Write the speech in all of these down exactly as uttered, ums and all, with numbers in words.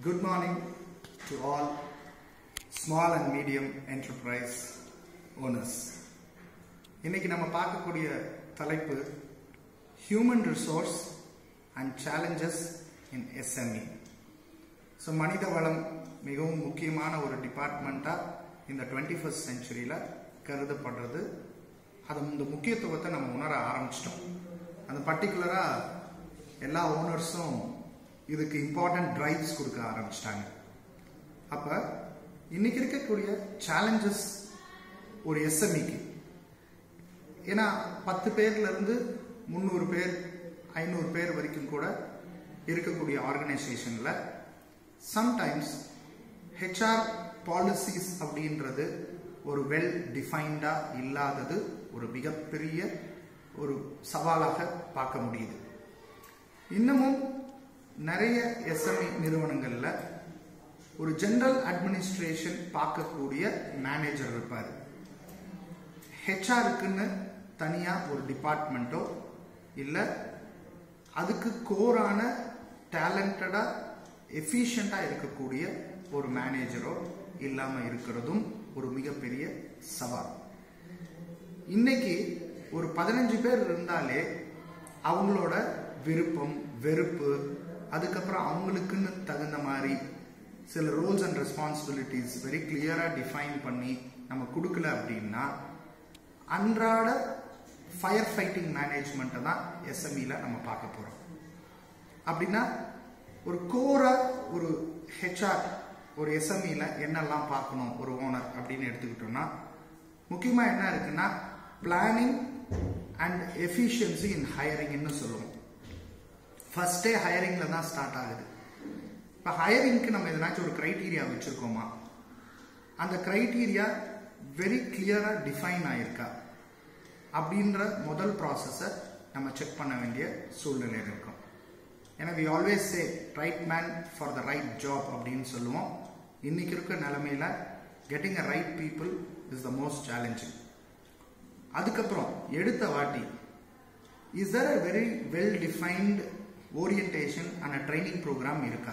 Good morning to all small and medium enterprise owners. இன்னைக்கு நம்ம பார்க்கக்கூடிய தலைப்பு human resource and challenges in S M E. So மனித வளம் மிகவும் முக்கியமான ஒரு டிபார்ட்மெண்டா இந்த twenty-first செஞ்சுரியில கருதப்படுறது. அது இந்த முக்கியத்துவத்தை நம்ம உணர ஆரம்பிச்சிட்டோம். அந்த பர்டிகுலரா எல்லா ஓனர்ஸும் இதுக்கு இம்பார்ட்டன்ட் டிரைவ்ஸ் கொடுக்க ஆரம்பிச்சிட்டாங்க. அப்ப இன்னைக்கு இருக்கக்கூடிய சேலஞ்சஸ் ஒரு எஸ்எம்இக்கு, ஏன்னா பத்து பேர்ல இருந்து முந்நூறு பேர் ஐநூறு பேர் வரைக்கும் கூட இருக்கக்கூடிய ஆர்கனைசேஷன்ல சம்டைம்ஸ் ஹெச்ஆர் பாலிசிஸ் அப்படின்றது ஒரு வெல் டிஃபைன்டா இல்லாதது ஒரு மிகப்பெரிய ஒரு சவாலாக பார்க்க முடியுது. இன்னமும் நிறைய எஸ்எம்இ நிறுவனங்கள்ல ஒரு ஜெனரல் அட்மினிஸ்ட்ரேஷன் பார்க்கக்கூடிய மேனேஜர் இருப்பாரு. ஹெச்ஆருக்குன்னு தனியா ஒரு டிபார்ட்மெண்ட்டோ இல்ல அதுக்கு கோரான டேலண்டடா எஃபிஷியண்டா இருக்கக்கூடிய ஒரு மேனேஜரோ இல்லாம இருக்கிறதும் ஒரு மிகப்பெரிய சவால். இன்னைக்கு ஒரு பதினஞ்சு பேர் இருந்தாலே அவங்களோட விருப்பம் வெறுப்பு, அதுக்கப்புறம் அவங்களுக்குன்னு தகுந்த மாதிரி சில ரோல்ஸ் அண்ட் ரெஸ்பான்சிபிலிட்டிஸ் வெரி கிளியரா டிஃபைன் பண்ணி நம்ம கொடுக்கல அப்படின்னா அன்றாட ஃபயர் ஃபைட்டிங் மேனேஜ்மெண்ட்டை தான் எஸ்எம்இல நம்ம பார்க்க போறோம். அப்படின்னா ஒரு கோரா ஒரு ஹெச்ஆர் ஒரு எஸ்எம்இல என்னெல்லாம் பார்க்கணும் ஒரு ஓனர் அப்படின்னு எடுத்துக்கிட்டோம்னா முக்கியமா என்ன இருக்குன்னா பிளானிங் அண்ட் எஃபிஷியன்சி இன் ஹையரிங்னு சொல்லுவோம். ஃபர்ஸ்டே ஹையரிங்ல தான் ஸ்டார்ட் ஆகுது. இப்போ ஹையரிங்க்கு நம்ம எதனாச்சும் ஒரு கிரைட்டீரியா வச்சிருக்கோமா, அந்த கிரைட்டீரியா வெரி கிளியரா டிஃபைன் ஆயிருக்கா அப்படின்ற முதல் ப்ராசஸை நம்ம செக் பண்ண வேண்டிய சூழ்நிலை இருக்கும். ஏன்னா we always say right man for the right job அப்படின்னு சொல்லுவோம். இன்னைக்கு இருக்க நிலைமையில getting a right people is the most challenging. அதுக்கப்புறம் எடுத்த வாட்டி is there a very well defined orientation and training program இருக்கா?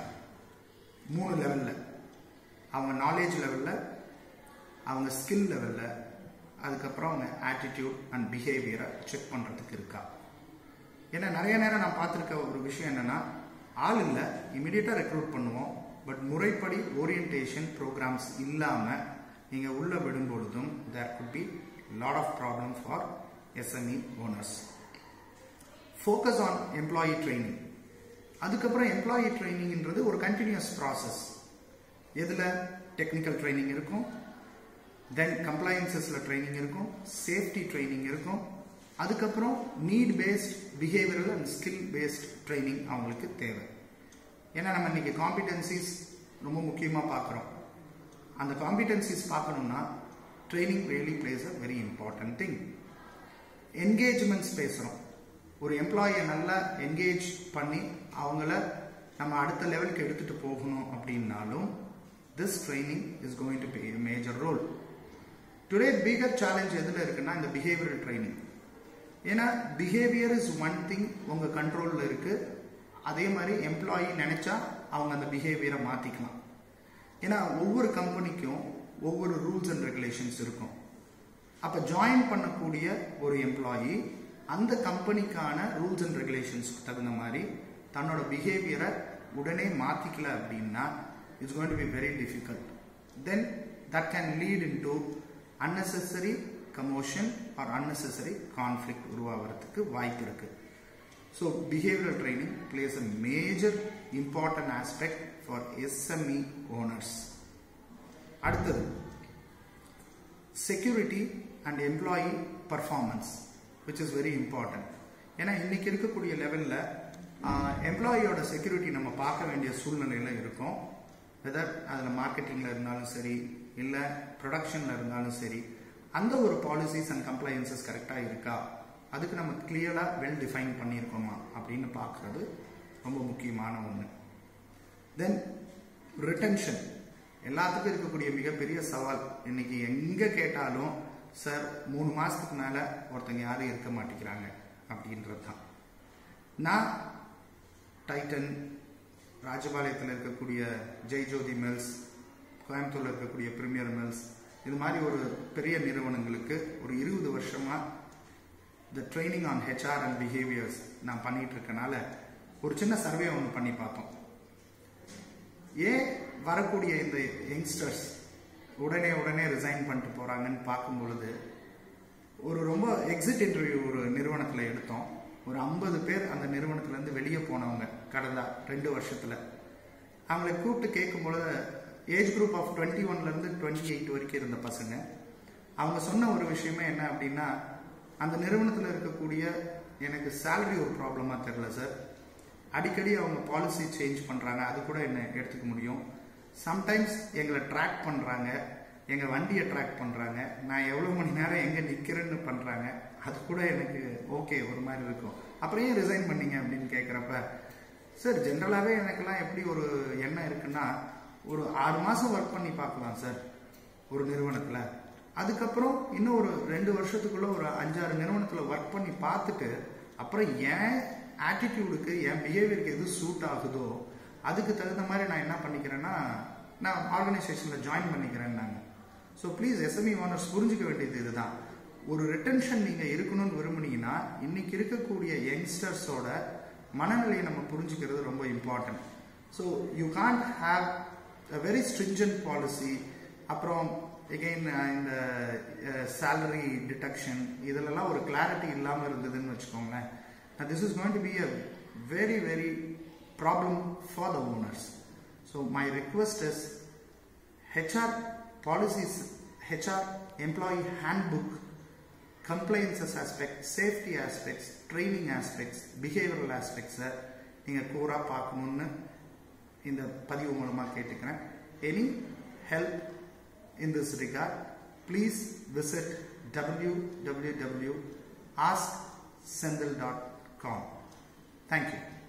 மூணு லெவல்ல, அவங்க நாலேஜ் லெவல்ல, அவங்க ஸ்கில் லெவல்ல, அதுக்கப்புறம் அவங்க ஆட்டிடியூட் அண்ட் பிஹேவியரை செக் பண்றதுக்கு இருக்கா? ஏன்னா நிறைய நேரம் நான் பார்த்துருக்க ஒரு விஷயம் என்னன்னா, ஆள் இல்லை இமிடியேட்டா ரெக்ரூட் பண்ணுவோம், பட் முறைப்படி ஓரியன்டேஷன் ப்ரோக்ராம்ஸ் இல்லாம நீங்க உள்ள விடும் பொழுதும் there good be lot of problem for SME owners. Focus on employee training. அதுக்கப்புறம் எம்ப்ளாயி ட்ரைனிங்ன்றது ஒரு கண்டினியூஸ் ப்ராசஸ். எதுல டெக்னிக்கல் ட்ரைனிங் இருக்கும், தென் கம்ப்ளையன்சஸ்ல ட்ரைனிங் இருக்கும், சேஃப்டி ட்ரைனிங் இருக்கும், அதுக்கப்புறம் need based behavioural and skill based training அவங்களுக்கு தேவை. ஏன்னா நம்ம இன்னைக்கு காம்பிடன்சிஸ் ரொம்ப முக்கியமா பார்க்குறோம். அந்த காம்பிடன்சிஸ் பார்க்கணும்னா training really plays a very important thing. Engagements பேசுறோம். ஒரு எம்ப்ளாயை நல்லா என்கேஜ் பண்ணி அவங்கள நம்ம அடுத்த லெவலுக்கு எடுத்துட்டு போகணும் அப்படின்னாலும் this training is going to play a major role. Today bigger challenge எதுல இருக்குன்னா இந்த பிஹேவியரல் ட்ரைனிங். ஏன்னா பிஹேவியர் இஸ் ஒன் திங் உங்க கண்ட்ரோல்ல இருக்கு. அதே மாதிரி எம்ப்ளாயி நினைச்சா அவங்க அந்த பிஹேவியரை மாத்திக்கலாம். ஏன்னா ஒவ்வொரு கம்பெனிக்கும் ஒவ்வொரு ரூல்ஸ் அண்ட் ரெகுலேஷன்ஸ் இருக்கும். அப்ப ஜாயின் பண்ணக்கூடிய ஒரு எம்ப்ளாயி அந்த கம்பெனிக்கான ரூல்ஸ் அண்ட் ரெகுலேஷன்ஸ்க்கு தகுந்த மாதிரி தன்னோட பிஹேவியரை உடனே மாத்திக்கல அப்படின்னா it's going to be very difficult. Then that can lead into unnecessary commotion or unnecessary conflict உருவாகிறதுக்கு வாய்ப்பு இருக்கு. So behavioural training plays a major important aspect for SME owners. அடுத்தது security and employee performance which is very important. ஏன்னா இன்னைக்கு இருக்கக்கூடிய லெவல்ல எம்ப்ளாயியோட security நம்ம பார்க்க வேண்டிய சூழ்நிலையில இருக்கும். வெதர் அதில் மார்க்கெட்டிங்ல இருந்தாலும் சரி இல்ல ப்ரொடக்ஷன்ல இருந்தாலும் சரி, அந்த ஒரு பாலிசிஸ் அண்ட் கம்ப்ளையன்சஸ் கரெக்டா இருக்கா, அதுக்கு நம்ம கிளியரா வெல் டிஃபைன் பண்ணியிருக்கோமா அப்படின்னு பார்க்கறது ரொம்ப முக்கியமான ஒன்று. தென் ரிட்டன்ஷன் எல்லாத்துக்கும் இருக்கக்கூடிய மிகப்பெரிய சவால். இன்னைக்கு எங்க கேட்டாலும் சார் மூணு மாசத்துக்கு மேல ஒருத்தங்க யாரும் இருக்க மாட்டேங்கிறாங்க அப்படின்றது தான். நான் டைட்டன் ராஜபாளையத்தில் இருக்கக்கூடிய ஜெய்ஜோதி மில்ஸ், கோயம்புத்தூரில் இருக்கக்கூடிய பிரீமியர் மில்ஸ், இது மாதிரி ஒரு பெரிய நிறுவனங்களுக்கு ஒரு இருபது வருஷமாக இந்த training on HR and behaviours நான் பண்ணிட்டு இருக்கனால ஒரு சின்ன சர்வே ஒன்று பண்ணி பார்த்தோம். ஏன் வரக்கூடிய இந்த யங்ஸ்டர்ஸ் உடனே உடனே ரிசைன் பண்ணிட்டு போகிறாங்கன்னு பார்க்கும் பொழுது, ஒரு ரொம்ப எக்ஸிட் இன்டர்வியூ ஒரு நிறுவனத்தில் எடுத்தோம். ஒரு ஐம்பது பேர் அந்த நிறுவனத்துலேருந்து வெளியே போனவங்க கடந்த ரெண்டு வருஷத்தில். அவங்களை கூப்பிட்டு கேட்கும் பொழுது ஏஜ் குரூப் ஆஃப் டுவெண்ட்டி ஒன்லேருந்து டுவெண்ட்டி எயிட் வரைக்கும் இருந்த பசங்க, அவங்க சொன்ன ஒரு விஷயமே என்ன அப்படின்னா, அந்த நிறுவனத்தில் இருக்கக்கூடிய எனக்கு சேலரி ஒரு ப்ராப்ளமாக தெரியல சார், அடிக்கடி அவங்க பாலிசி சேஞ்ச் பண்ணுறாங்க, அது கூட என்ன எடுத்துக்க முடியும். சம்டைம்ஸ் எங்களை ட்ராக் பண்ணுறாங்க, எங்கள் வண்டியை ட்ராக் பண்ணுறாங்க, நான் எவ்வளோ மணி நேரம் எங்கே நிற்கிறேன்னு பண்ணுறாங்க, அது கூட எனக்கு ஓகே ஒரு மாதிரி இருக்கும். அப்புறம் ஏன் ரிசைன் பண்ணீங்க அப்படின்னு கேட்குறப்ப, சார் ஜென்ரலாகவே எனக்கெல்லாம் எப்படி ஒரு எண்ணம் இருக்குன்னா, ஒரு ஆறு மாதம் ஒர்க் பண்ணி பார்க்கலாம் சார் ஒரு நிறுவனத்தில், அதுக்கப்புறம் இன்னும் ஒரு ரெண்டு வருஷத்துக்குள்ளே ஒரு அஞ்சாறு நிறுவனத்தில் ஒர்க் பண்ணி பார்த்துட்டு அப்புறம் ஏன் ஆட்டிடியூடுக்கு என் பிஹேவியருக்கு எது சூட் ஆகுதோ அதுக்கு தகுந்த மாதிரி நான் என்ன பண்ணிக்கிறேன்னா நான் ஆர்கனைசேஷனில் ஜாயின் பண்ணிக்கிறேன் நாங்கள். ஸோ ப்ளீஸ் எஸ்எம்இ ஓனர்ஸ் புரிஞ்சிக்க வேண்டியது இதுதான். ஒரு ரிட்டன்ஷன் நீங்கள் இருக்கணும்னு விரும்புனீங்கன்னா இன்னைக்கு இருக்கக்கூடிய யங்ஸ்டர்ஸோட மனநிலையை நம்ம புரிஞ்சுக்கிறது ரொம்ப important. So you can't have a very stringent policy. அப்புறம் எகெயின் இந்த சேலரி டிடக்ஷன் இதிலெல்லாம் ஒரு கிளாரிட்டி இல்லாமல் இருந்ததுன்னு வச்சுக்கோங்களேன், this is going to be a very very problem for the owners. So my request is H R policies, H R employee handbook, compliances aspects, safety aspects, training aspects, behavioral aspects நீங்க கூரா பார்க்கணும்னு இந்த பதிவு மூலமா கேட்டுக்கிறேன். Any help in this regard, please visit w w w dot ask sendil dot com. Thank you.